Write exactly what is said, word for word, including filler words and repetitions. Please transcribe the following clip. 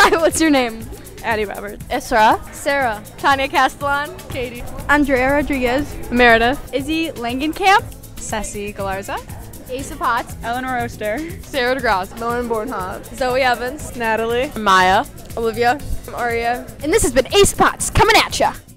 Hi, what's your name? Addie Roberts. Isra. Sarah. Tanya Castellan. Katie. Andrea Rodriguez. Meredith. Izzy Langenkamp. Ceci Galarza. Asa Potts. Eleanor Oster. Sarah DeGrasse. Lauren Bornhoff. Zoe Evans. Natalie. Maya. Olivia. Aria. And this has been Asa Potts coming at ya.